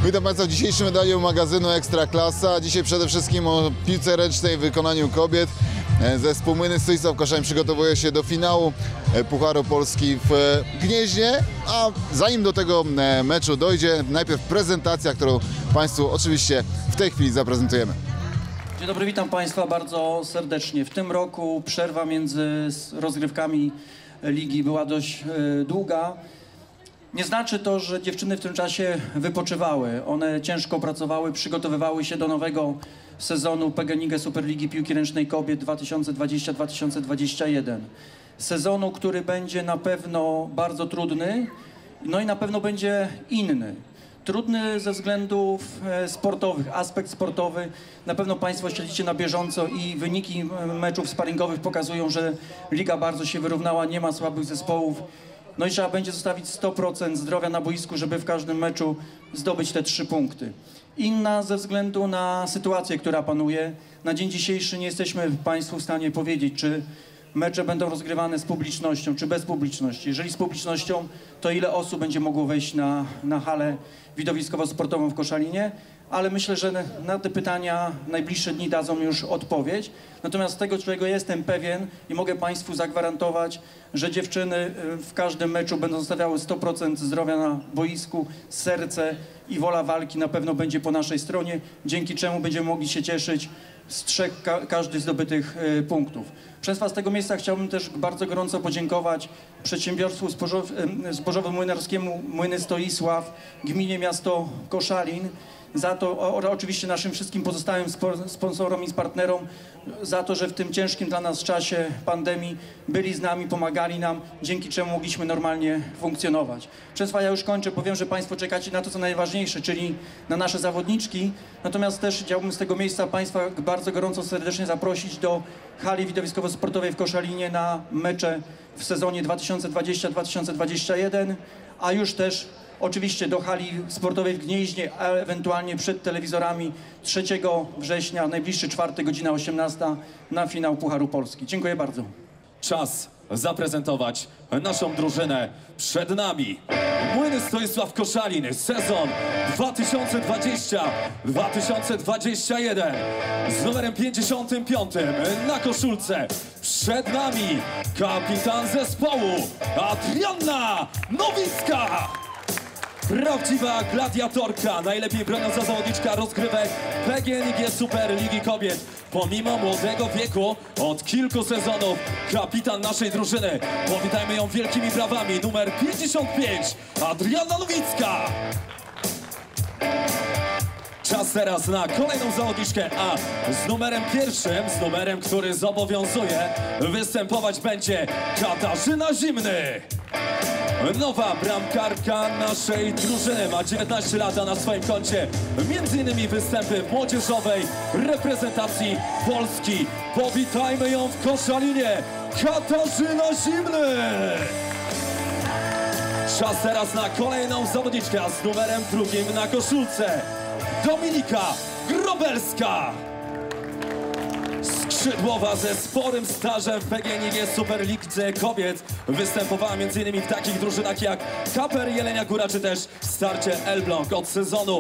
Witam Państwa w dzisiejszym wydaniu magazynu Ekstraklasa. Dzisiaj przede wszystkim o piłce ręcznej w wykonaniu kobiet. Zespół Młyny Stoisław Koszalin przygotowuje się do finału Pucharu Polski w Gnieźnie, a zanim do tego meczu dojdzie, najpierw prezentacja, którą Państwu oczywiście w tej chwili zaprezentujemy. Dzień dobry, witam Państwa bardzo serdecznie. W tym roku przerwa między rozgrywkami ligi była dość długa. Nie znaczy to, że dziewczyny w tym czasie wypoczywały. One ciężko pracowały, przygotowywały się do nowego sezonu PGNiG Superligi Piłki Ręcznej Kobiet 2020-2021. Sezonu, który będzie na pewno bardzo trudny, no i na pewno będzie inny. Trudny ze względów sportowych, aspekt sportowy. Na pewno Państwo śledzicie na bieżąco i wyniki meczów sparingowych pokazują, że liga bardzo się wyrównała, nie ma słabych zespołów. No i trzeba będzie zostawić 100% zdrowia na boisku, żeby w każdym meczu zdobyć te 3 punkty. Inna ze względu na sytuację, która panuje. Na dzień dzisiejszy nie jesteśmy Państwu w stanie powiedzieć, czy mecze będą rozgrywane z publicznością, czy bez publiczności. Jeżeli z publicznością, to ile osób będzie mogło wejść na halę widowiskowo-sportową w Koszalinie, ale myślę, że na te pytania najbliższe dni dadzą już odpowiedź. Natomiast z tego, czego jestem pewien i mogę Państwu zagwarantować, że dziewczyny w każdym meczu będą zostawiały 100% zdrowia na boisku, serce i wola walki na pewno będzie po naszej stronie, dzięki czemu będziemy mogli się cieszyć z 3 każdych zdobytych punktów. Państwa, z tego miejsca chciałbym też bardzo gorąco podziękować przedsiębiorstwu zbożowo-młynarskiemu Młyny Stoisław, gminie miasto Koszalin, za to oczywiście naszym wszystkim pozostałym sponsorom i partnerom, za to, że w tym ciężkim dla nas czasie pandemii byli z nami, pomagali nam, dzięki czemu mogliśmy normalnie funkcjonować. Państwa, ja już kończę, powiem, że Państwo czekacie na to, co najważniejsze, czyli na nasze zawodniczki. Natomiast też chciałbym z tego miejsca Państwa bardzo gorąco, serdecznie zaprosić do hali widowiskowo-sportowej w Koszalinie na mecze w sezonie 2020-2021, a już też oczywiście do hali sportowej w Gnieźnie, a ewentualnie przed telewizorami 3 września, najbliższy czwartek, godzina 18 na finał Pucharu Polski. Dziękuję bardzo. Czas zaprezentować naszą drużynę. Przed nami Młyny Stoisław Koszalin, sezon 2020-2021 z numerem 55 na koszulce. Przed nami kapitan zespołu Adrianna Nowicka. Prawdziwa gladiatorka, najlepiej broniąca zawodniczka rozgrywek PGNiG Superligi Kobiet. Pomimo młodego wieku, od kilku sezonów, kapitan naszej drużyny. Powitajmy ją wielkimi brawami. Numer 55, Adrianna Nowicka. Czas teraz na kolejną zawodniczkę, a z numerem 1, z numerem, który zobowiązuje, występować będzie Katarzyna Zimny. Nowa bramkarka naszej drużyny, ma 19 lat na swoim koncie, m.in. występy w młodzieżowej reprezentacji Polski. Powitajmy ją w Koszalinie, Katarzyna Zimny. Czas teraz na kolejną zawodniczkę, a z numerem 2 na koszulce Dominika Grobelska. Skrzydłowa ze sporym stażem w PGNiG Superlidze Kobiet. Występowała m.in. w takich drużynach jak Kaper Jelenia Góra czy też Starcie Elbląg. Od sezonu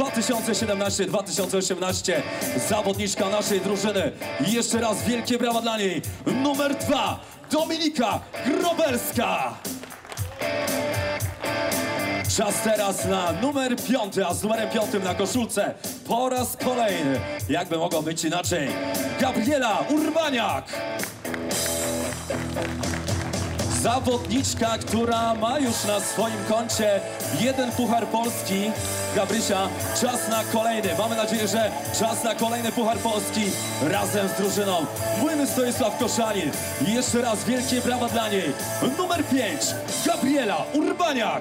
2017-2018 zawodniczka naszej drużyny. I jeszcze raz wielkie brawa dla niej. Numer 2, Dominika Grobelska. Czas teraz na numer 5, a z numerem 5 na koszulce po raz kolejny, jakby mogło być inaczej, Gabriela Urbaniak. Zawodniczka, która ma już na swoim koncie 1 Puchar Polski. Gabrysia, czas na kolejny. Mamy nadzieję, że czas na kolejny Puchar Polski razem z drużyną Młyny Stoisław Koszalin. I jeszcze raz wielkie brawa dla niej. Numer 5, Gabriela Urbaniak.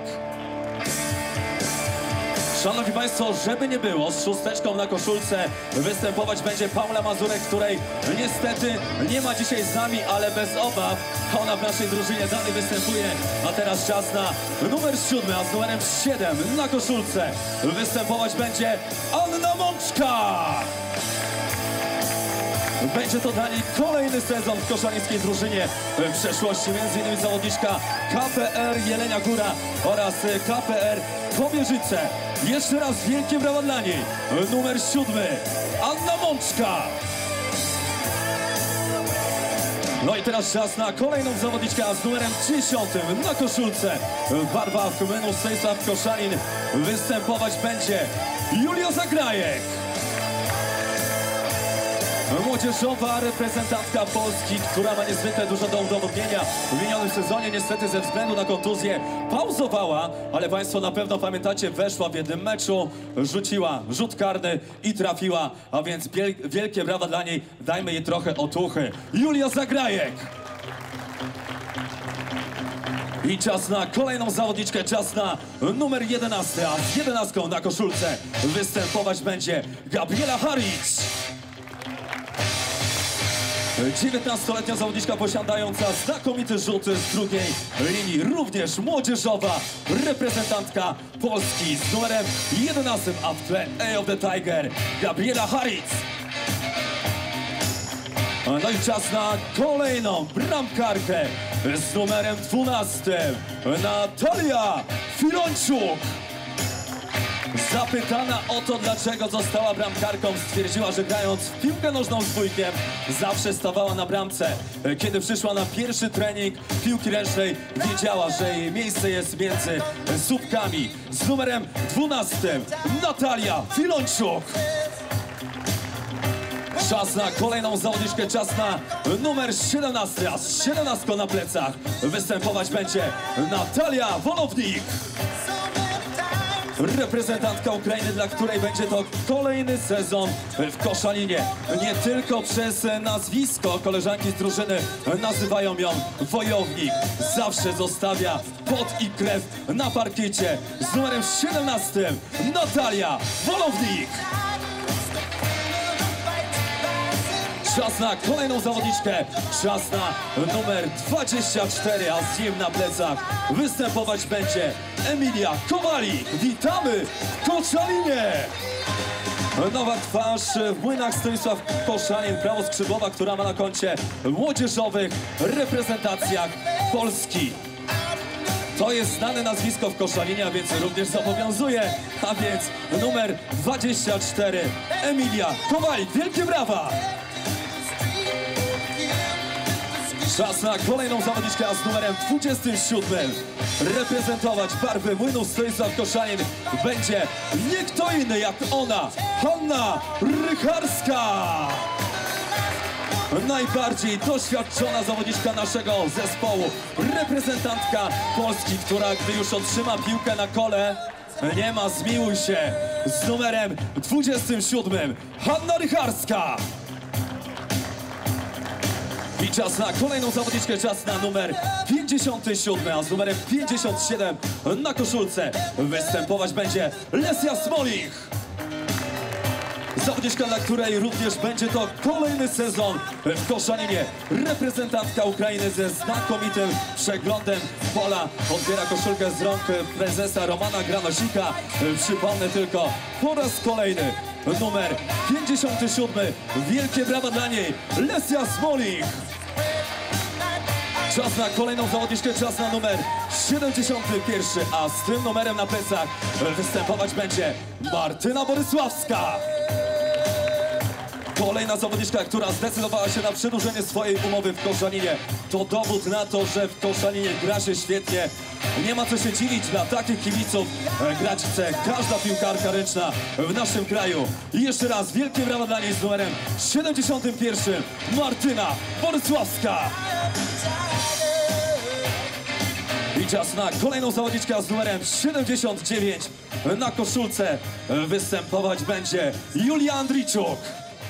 Szanowni Państwo, żeby nie było, z 6 na koszulce występować będzie Paula Mazurek, której niestety nie ma dzisiaj z nami, ale bez obaw ona w naszej drużynie dalej występuje. A teraz czas na numer 7, a z numerem 7 na koszulce występować będzie Anna Mączka. Będzie to dla niej kolejny sezon w koszalińskiej drużynie. W przeszłości m.in. zawodniczka KPR Jelenia Góra oraz KPR Kobierzyce. Jeszcze raz wielkie brawa dla niej. Numer 7, Anna Mączka. No i teraz czas na kolejną zawodniczkę z numerem 10 na koszulce. W barwach młynu Stanisław Koszalin występować będzie Julia Zagrajek. Młodzieżowa reprezentantka Polski, która ma niezwykle dużo do udowodnienia. W minionym sezonie niestety ze względu na kontuzję pauzowała, ale Państwo na pewno pamiętacie, weszła w jednym meczu, rzuciła rzut karny i trafiła, a więc wielkie brawa dla niej, dajmy jej trochę otuchy. Julia Zagrajek. I czas na kolejną zawodniczkę, czas na numer 11, a z 11 na koszulce występować będzie Gabriela Haric. 19-letnia zawodniczka posiadająca znakomity rzut z drugiej linii, również młodzieżowa reprezentantka Polski z numerem 11, a w tle Eye of the Tiger Gabriela Haric. No i czas na kolejną bramkarkę z numerem 12, Natalia Filończuk. Zapytana o to, dlaczego została bramkarką, stwierdziła, że grając w piłkę nożną z wujkiem zawsze stawała na bramce. Kiedy przyszła na pierwszy trening piłki ręcznej, wiedziała, że jej miejsce jest między słupkami. Z numerem 12 Natalia Filończuk. Czas na kolejną zawodniczkę, czas na numer 17, a z 17 na plecach występować będzie Natalia Wolownik. Reprezentantka Ukrainy, dla której będzie to kolejny sezon w Koszalinie. Nie tylko przez nazwisko, koleżanki z drużyny nazywają ją wojownik. Zawsze zostawia pot i krew na parkiecie. Z numerem 17 Natalia Wolownik. Czas na kolejną zawodniczkę, czas na numer 24, a z nim na plecach występować będzie Emilia Kowalik. Witamy w Koszalinie! Nowa twarz w Młynach Stanisław Koszalin, prawoskrzydłowa, która ma na koncie młodzieżowych reprezentacjach Polski. To jest znane nazwisko w Koszalinie, a więc również zobowiązuje, a więc numer 24 Emilia Kowalik. Wielkie brawa! Czas na kolejną zawodniczkę, a z numerem 27 reprezentować barwy Młynu Stanisław Koszalin będzie nie kto inny jak ona, Hanna Rycharska. Najbardziej doświadczona zawodniczka naszego zespołu, reprezentantka Polski, która gdy już otrzyma piłkę na kole, nie ma zmiłuj się. Z numerem 27 Hanna Rycharska. I czas na kolejną zawodniczkę, czas na numer 57, a z numerem 57 na koszulce występować będzie Lesia Smolich. Zawodniczka, dla której również będzie to kolejny sezon w Koszalinie. Reprezentantka Ukrainy ze znakomitym przeglądem pola odbiera koszulkę z rąk prezesa Romana Granosika. Przypomnę tylko po raz kolejny numer 57. Wielkie brawa dla niej, Lesia Smolich. Czas na kolejną zawodniczkę, czas na numer 71, a z tym numerem na plecach występować będzie Martyna Borysławska. Kolejna zawodniczka, która zdecydowała się na przedłużenie swojej umowy w Koszalinie. To dowód na to, że w Koszalinie gra się świetnie. Nie ma co się dziwić, dla takich kibiców grać chce każda piłkarka ręczna w naszym kraju. I jeszcze raz wielkie brawa dla niej z numerem 71 Martyna Borysławska. I czas na kolejną zawodniczkę z numerem 79 na koszulce występować będzie Julia Andriczuk.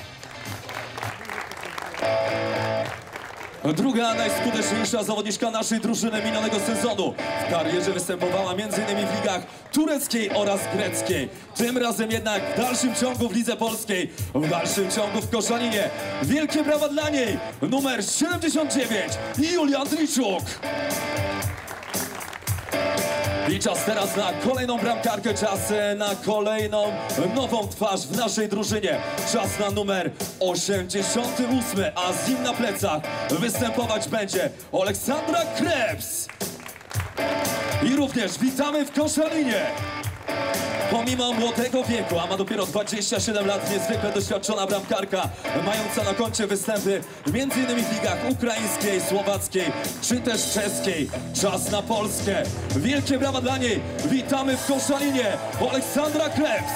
Druga najskuteczniejsza zawodniczka naszej drużyny minionego sezonu. W karierze występowała m.in. w ligach tureckiej oraz greckiej. Tym razem jednak w dalszym ciągu w Lidze Polskiej, w dalszym ciągu w Koszalinie. Wielkie brawa dla niej, numer 79 Julia Andriczuk. I czas teraz na kolejną bramkarkę, czas na kolejną nową twarz w naszej drużynie. Czas na numer 88, a z nim na plecach występować będzie Aleksandra Krebs. I również witamy w Koszalinie. Pomimo młodego wieku, a ma dopiero 27 lat, niezwykle doświadczona bramkarka, mająca na koncie występy m.in. w ligach ukraińskiej, słowackiej czy też czeskiej. Czas na Polskę. Wielkie brawa dla niej. Witamy w Koszalinie Aleksandra Krebs.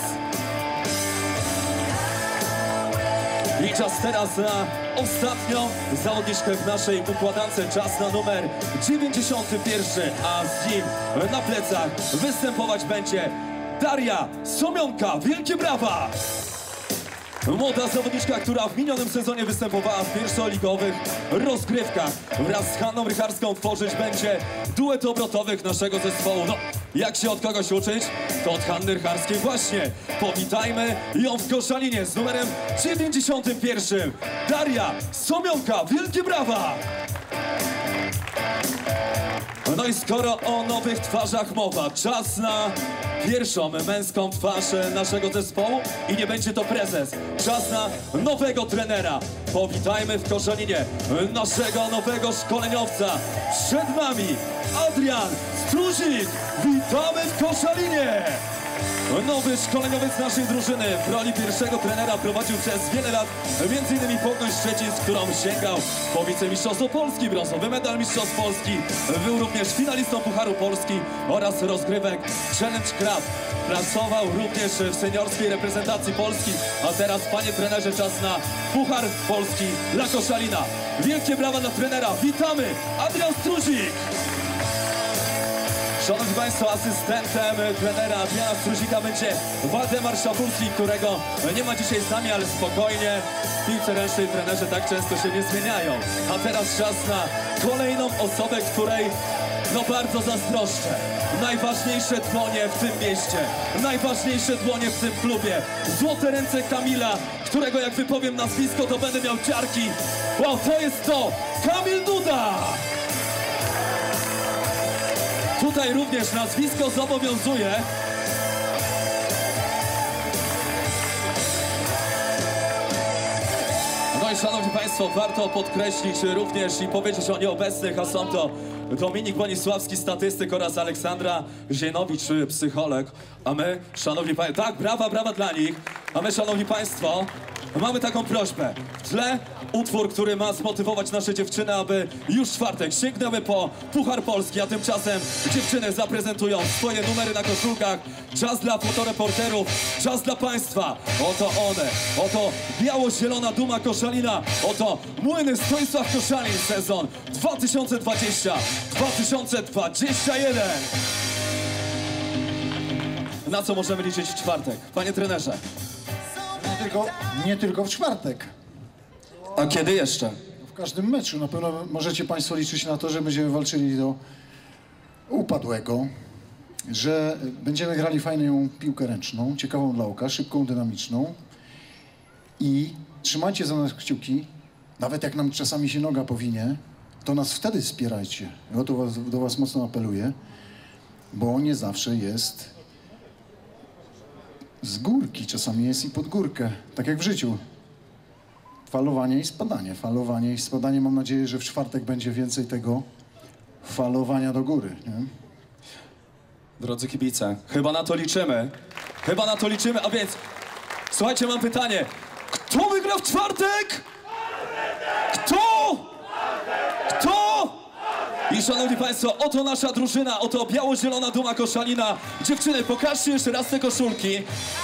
I czas teraz na ostatnią zawodniczkę w naszej układance. Czas na numer 91, a z nim na plecach występować będzie Daria Somionka. Wielkie brawa! Młoda zawodniczka, która w minionym sezonie występowała w pierwszoligowych rozgrywkach. Wraz z Hanną Rycharską tworzyć będzie duet obrotowych naszego zespołu. No, jak się od kogoś uczyć? To od Hanny Rycharskiej właśnie. Powitajmy ją w Koszalinie z numerem 91. Daria Somionka. Wielkie brawa! No i skoro o nowych twarzach mowa, czas na pierwszą męską twarz naszego zespołu i nie będzie to prezes. Czas na nowego trenera. Powitajmy w Koszalinie naszego nowego szkoleniowca. Przed nami Adrian Struzik. Witamy w Koszalinie. Nowy szkoleniowiec naszej drużyny w roli pierwszego trenera prowadził przez wiele lat m.in. Pogoń Szczecin, z którą sięgał po wicemistrzostwo Polski, brązowy medal mistrzostw Polski. Był również finalistą Pucharu Polski oraz rozgrywek Challenge Cup. Pracował również w seniorskiej reprezentacji Polski, a teraz, panie trenerze, czas na Puchar Polski dla Koszalina. Wielkie brawa dla trenera. Witamy, Adrian Struzik. Szanowni Państwo, asystentem trenera Adriana Struzika będzie Waldemar Szafurski, którego nie ma dzisiaj z nami, ale spokojnie. W piłce ręcznej trenerzy tak często się nie zmieniają. A teraz czas na kolejną osobę, której no bardzo zazdroszczę. Najważniejsze dłonie w tym mieście, najważniejsze dłonie w tym klubie. Złote ręce Kamila, którego jak wypowiem nazwisko, to będę miał ciarki. Wow, to jest to! Kamil Duda! Tutaj również nazwisko zobowiązuje. No i szanowni Państwo, warto podkreślić również i powiedzieć o nieobecnych, a są to Dominik Bonisławski, statystyk, oraz Aleksandra Zienowicz, psycholog. A my, szanowni Państwo, tak, brawa dla nich. A my, szanowni Państwo, mamy taką prośbę. W tle utwór, który ma zmotywować nasze dziewczyny, aby już w czwartek sięgnęły po Puchar Polski, a tymczasem dziewczyny zaprezentują swoje numery na koszulkach. Czas dla fotoreporterów, czas dla Państwa. Oto one, oto biało-zielona duma Koszalina, oto Młyny Stoisław Koszalin, sezon 2020-2021. Na co możemy liczyć w czwartek, panie trenerze? Nie tylko w czwartek. A kiedy jeszcze? W każdym meczu. Na pewno możecie Państwo liczyć na to, że będziemy walczyli do upadłego, że będziemy grali fajną piłkę ręczną, ciekawą dla oka, szybką, dynamiczną i trzymajcie za nas kciuki, nawet jak nam czasami się noga powinie, to nas wtedy wspierajcie. Ja to do Was mocno apeluję, bo nie zawsze jest z górki, czasami jest i pod górkę, tak jak w życiu. Falowanie i spadanie, falowanie i spadanie. Mam nadzieję, że w czwartek będzie więcej tego falowania do góry. Nie? Drodzy kibice, chyba na to liczymy. Chyba na to liczymy, a więc słuchajcie, mam pytanie. Kto wygra w czwartek? Kto? Kto? I szanowni Państwo, oto nasza drużyna, oto biało-zielona duma Koszalina. Dziewczyny, pokażcie jeszcze raz te koszulki.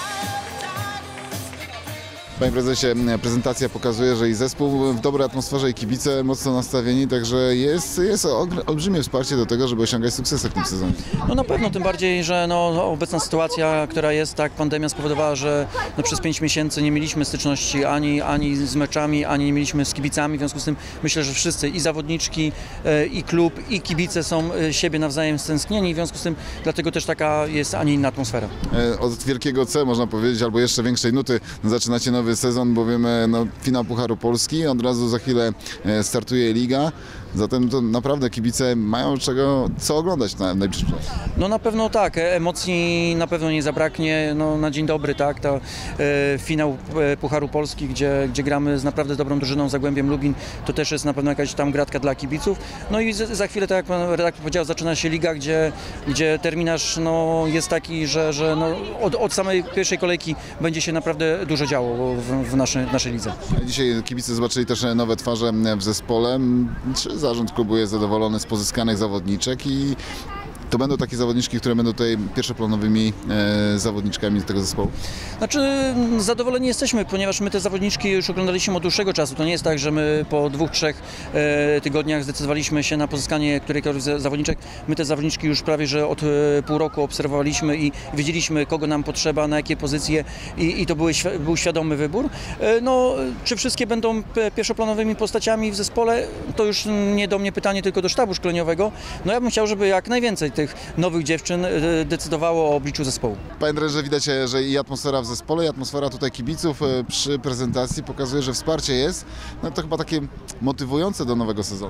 Panie prezesie, prezentacja pokazuje, że i zespół w dobrej atmosferze, i kibice mocno nastawieni, także jest olbrzymie wsparcie do tego, żeby osiągać sukcesy w tym sezonie. No na pewno, tym bardziej, że no, obecna sytuacja, która jest, tak, pandemia spowodowała, że no, przez 5 miesięcy nie mieliśmy styczności ani z meczami, ani nie mieliśmy z kibicami, w związku z tym myślę, że wszyscy, i zawodniczki, i klub, i kibice są siebie nawzajem stęsknieni, w związku z tym dlatego też taka jest, a nie inna atmosfera. Od wielkiego C, można powiedzieć, albo jeszcze większej nuty zaczynacie nowy sezon, bo wiemy, no, finał Pucharu Polski, od razu za chwilę startuje Liga. Zatem to naprawdę kibice mają co oglądać na najbliższy czas. No na pewno tak, emocji na pewno nie zabraknie, no na dzień dobry, tak, to finał Pucharu Polski, gdzie gramy z naprawdę dobrą drużyną Zagłębiem Lubin, to też jest na pewno jakaś tam gratka dla kibiców, no i za chwilę, tak jak pan redaktor powiedział, zaczyna się liga, gdzie terminarz no, jest taki, że no, od samej pierwszej kolejki będzie się naprawdę dużo działo w naszej lidze. Dzisiaj kibice zobaczyli też nowe twarze w zespole. Czy zarząd klubu jest zadowolony z pozyskanych zawodniczek i to będą takie zawodniczki, które będą tutaj pierwszoplanowymi zawodniczkami tego zespołu? Znaczy zadowoleni jesteśmy, ponieważ my te zawodniczki już oglądaliśmy od dłuższego czasu. To nie jest tak, że my po 2-3 tygodniach zdecydowaliśmy się na pozyskanie którejkolwiek z zawodniczek. My te zawodniczki już prawie, że od pół roku obserwowaliśmy i wiedzieliśmy, kogo nam potrzeba, na jakie pozycje i to był świadomy wybór. No, czy wszystkie będą pierwszoplanowymi postaciami w zespole, to już nie do mnie pytanie, tylko do sztabu szkoleniowego. No ja bym chciał, żeby jak najwięcej tych nowych dziewczyn decydowało o obliczu zespołu. Panie trenerze, widać, że i atmosfera w zespole, i atmosfera tutaj kibiców przy prezentacji pokazuje, że wsparcie jest. No to chyba takie motywujące do nowego sezonu.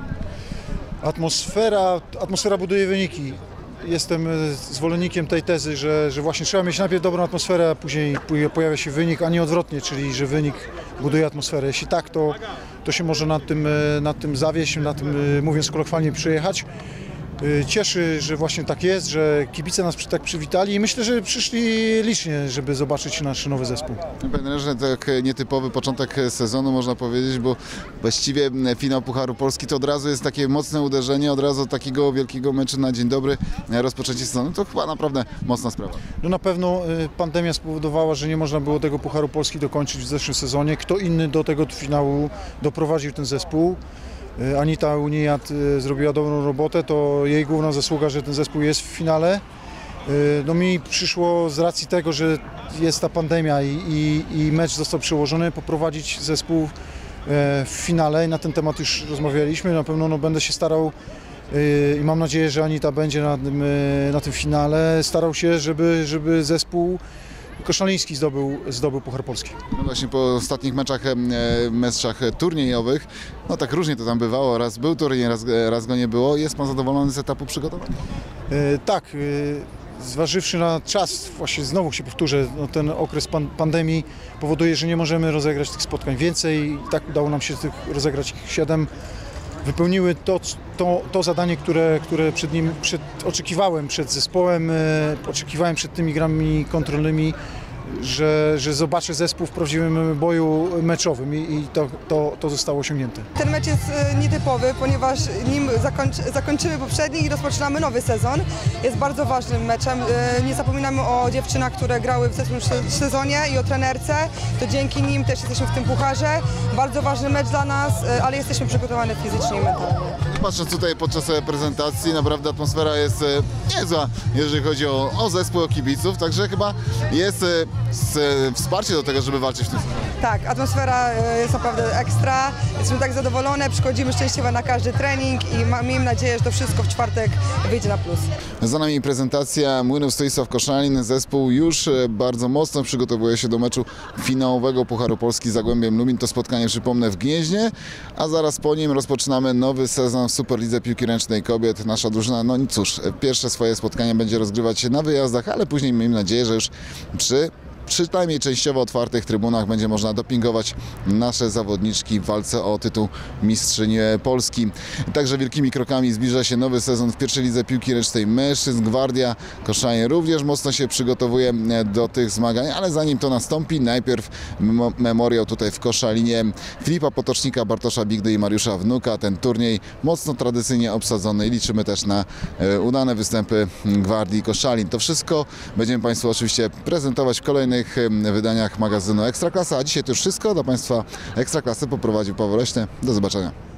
Atmosfera buduje wyniki. Jestem zwolennikiem tej tezy, że właśnie trzeba mieć najpierw dobrą atmosferę, a później pojawia się wynik, a nie odwrotnie, czyli że wynik buduje atmosferę. Jeśli tak, to się może nad tym zawieść, nad tym, mówiąc kolokwialnie, przyjechać. Cieszy, że właśnie tak jest, że kibice nas tak przywitali i myślę, że przyszli licznie, żeby zobaczyć nasz nowy zespół. Panie trenerze, tak nietypowy początek sezonu można powiedzieć, bo właściwie finał Pucharu Polski to od razu jest takie mocne uderzenie, od razu takiego wielkiego meczu na dzień dobry, rozpoczęcie sezonu. To chyba naprawdę mocna sprawa. No na pewno pandemia spowodowała, że nie można było tego Pucharu Polski dokończyć w zeszłym sezonie. Kto inny do tego finału doprowadził ten zespół? Anita Unijad zrobiła dobrą robotę, to jej główna zasługa, że ten zespół jest w finale. No mi przyszło z racji tego, że jest ta pandemia i mecz został przełożony, poprowadzić zespół w finale i na ten temat już rozmawialiśmy. Na pewno będę się starał i mam nadzieję, że Anita będzie na tym finale, starał się, żeby zespół koszaliński zdobył Puchar Polski. No właśnie po ostatnich meczach turniejowych, no tak różnie to tam bywało, raz był turniej, raz go nie było. Jest pan zadowolony z etapu przygotowania? Tak, zważywszy na czas, właśnie znowu się powtórzę, no ten okres pandemii powoduje, że nie możemy rozegrać tych spotkań więcej. Tak udało nam się rozegrać 7. Wypełniły to zadanie, które oczekiwałem przed zespołem, oczekiwałem przed tymi grami kontrolnymi, że zobaczę zespół w prawdziwym boju meczowym i to zostało osiągnięte. Ten mecz jest nietypowy, ponieważ nim zakończymy poprzedni i rozpoczynamy nowy sezon. Jest bardzo ważnym meczem. Nie zapominamy o dziewczynach, które grały w zeszłym sezonie i o trenerce. To dzięki nim też jesteśmy w tym pucharze. Bardzo ważny mecz dla nas, ale jesteśmy przygotowani fizycznie i mentalnie. Patrząc tutaj podczas prezentacji, naprawdę atmosfera jest niezła, jeżeli chodzi o zespół, o kibiców, także chyba jest wsparcie do tego, żeby walczyć w tym sezonie. Tak, atmosfera jest naprawdę ekstra. Jesteśmy tak zadowolone, przychodzimy szczęśliwe na każdy trening i miejmy nadzieję, że to wszystko w czwartek wyjdzie na plus. Za nami prezentacja Młynów Stoisław Koszalin. Zespół już bardzo mocno przygotowuje się do meczu finałowego Pucharu Polski z Zagłębiem Lubin. To spotkanie, przypomnę, w Gnieźnie, a zaraz po nim rozpoczynamy nowy sezon w Superlidze Piłki Ręcznej Kobiet. Nasza drużyna, no cóż, pierwsze swoje spotkanie będzie rozgrywać się na wyjazdach, ale później miejmy nadzieję, że już przy przynajmniej częściowo otwartych trybunach będzie można dopingować nasze zawodniczki w walce o tytuł mistrzyni Polski. Także wielkimi krokami zbliża się nowy sezon w pierwszej lidze piłki ręcznej mężczyzn. Gwardia Koszalin również mocno się przygotowuje do tych zmagań, ale zanim to nastąpi, najpierw memoriał tutaj w Koszalinie Filipa Potocznika, Bartosza Bigdy i Mariusza Wnuka. Ten turniej mocno tradycyjnie obsadzony i liczymy też na udane występy Gwardii Koszalin. To wszystko będziemy Państwu oczywiście prezentować w kolejnych wydaniach magazynu Ekstraklasa, a dzisiaj to już wszystko. Dla Państwa Ekstraklasy poprowadził Paweł Leśny. Do zobaczenia.